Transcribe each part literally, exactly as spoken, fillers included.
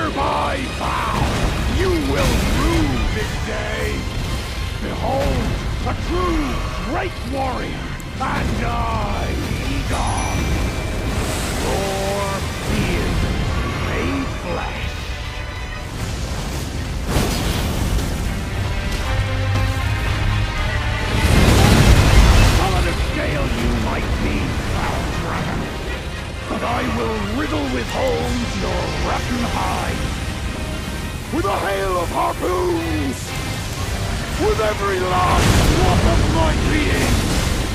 hereby vow you will rue this day. Behold, a true great warrior, and I, Egon, your being made flesh. Solid of scale you might be, foul dragon, but I will riddle with holes your rotten hide. With a hail of harpoons! With every last drop of my being!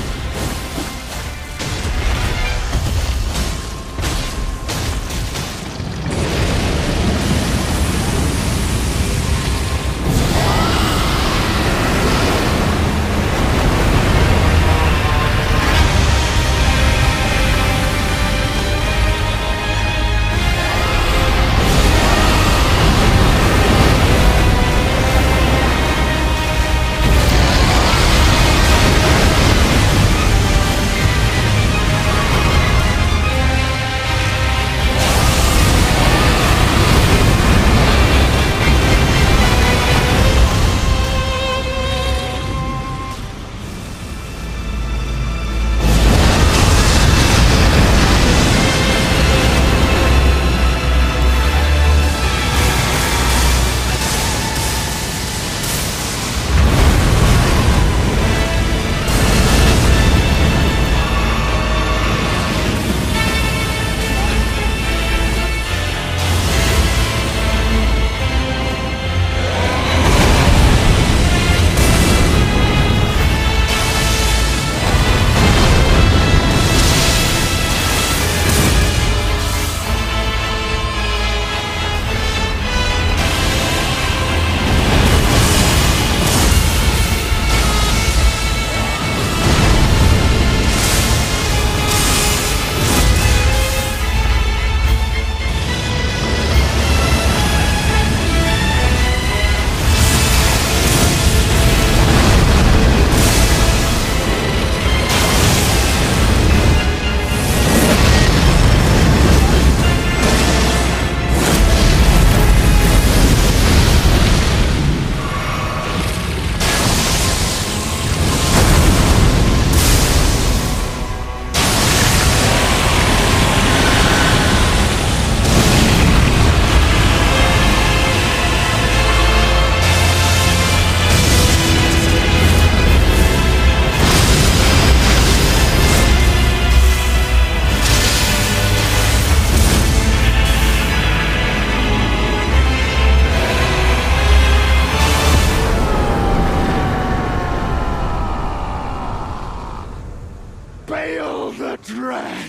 Bale the Dread!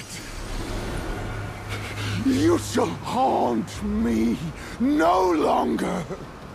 You shall haunt me no longer!